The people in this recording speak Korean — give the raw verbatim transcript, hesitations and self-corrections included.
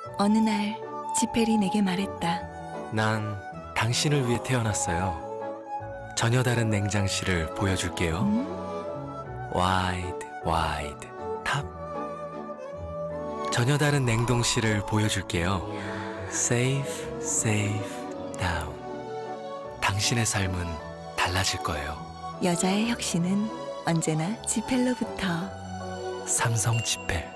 어느 날 지펠이 내게 말했다. 난 당신을 위해 태어났어요. 전혀 다른 냉장실을 보여줄게요. 음? 와이드 와이드 탑. 전혀 다른 냉동실을 보여줄게요. 세이프 세이프 다운. 당신의 삶은 달라질 거예요. 여자의 혁신은 언제나 지펠로부터. 삼성 지펠.